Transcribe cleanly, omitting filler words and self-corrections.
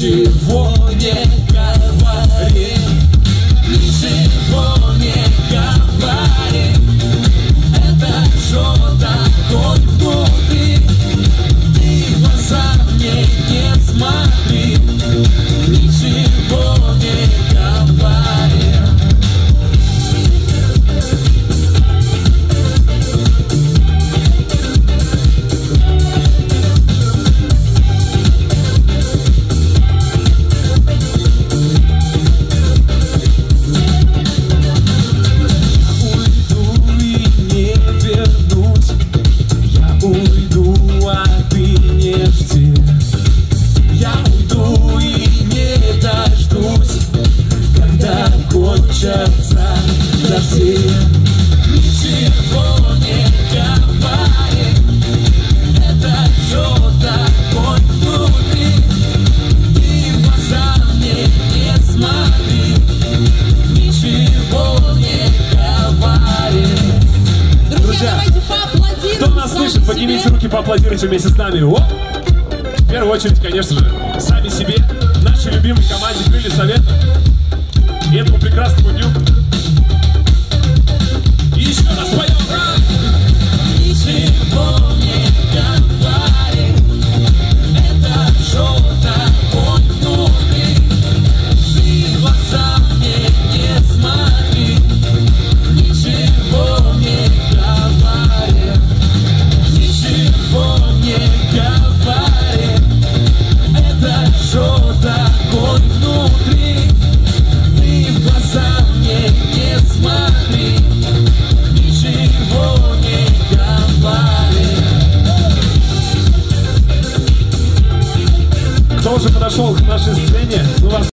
Ничего не говори, ничего не говори. Это что такое внутри? Ты в глаза мне не смотри, ничего не говори. Дожди. Ничего не говори, это что такое внутри? Ты в глаза мне не смотри, ничего не говори. Друзья, давайте поаплодируем. Кто нас слышит, поднимите руки, поаплодируйте вместе с нами. О! В первую очередь, конечно же, сами себе, нашей любимой команде «Крылья Совета» и этому прекрасному дню. Еще раз поем! Ничего не говори, это что такое внутри? Ты в глаза мне не смотри, ничего не говори, ничего не говори. Это что такое внутри? Ты в глаза мне не смотри, ничего не говори. Кто уже подошел к нашей сцене?